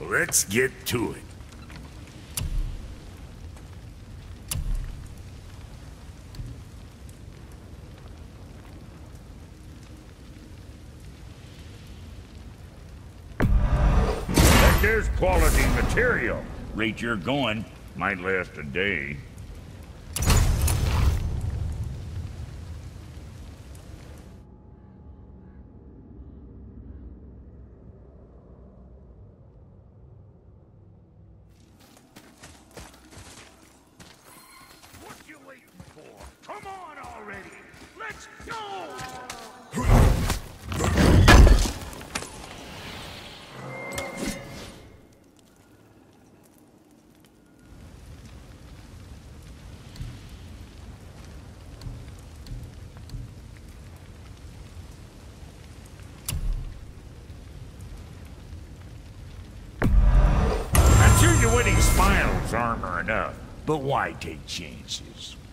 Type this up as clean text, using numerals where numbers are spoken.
Let's get to it. There's quality material. Rate you're going. Might last a day. What you waiting for? Come on already! Let's go! I'm sure your winning smile's armor enough, but why take chances?